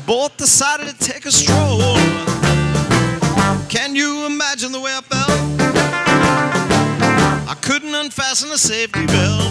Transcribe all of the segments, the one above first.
both decided to take a stroll. Can you imagine the way I felt? I couldn't unfasten the safety belt,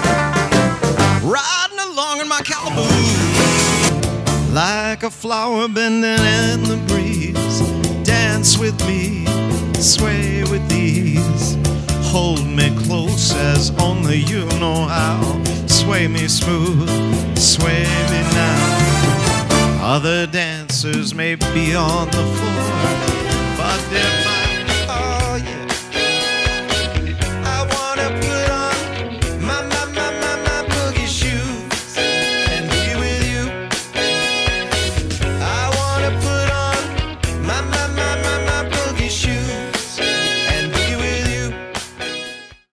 riding along in my calaboose like a flower bending in the breeze. Dance with me, sway with ease, hold me close as only you know how. Sway me smooth, sway me now. Other dancers may be on the floor, but they're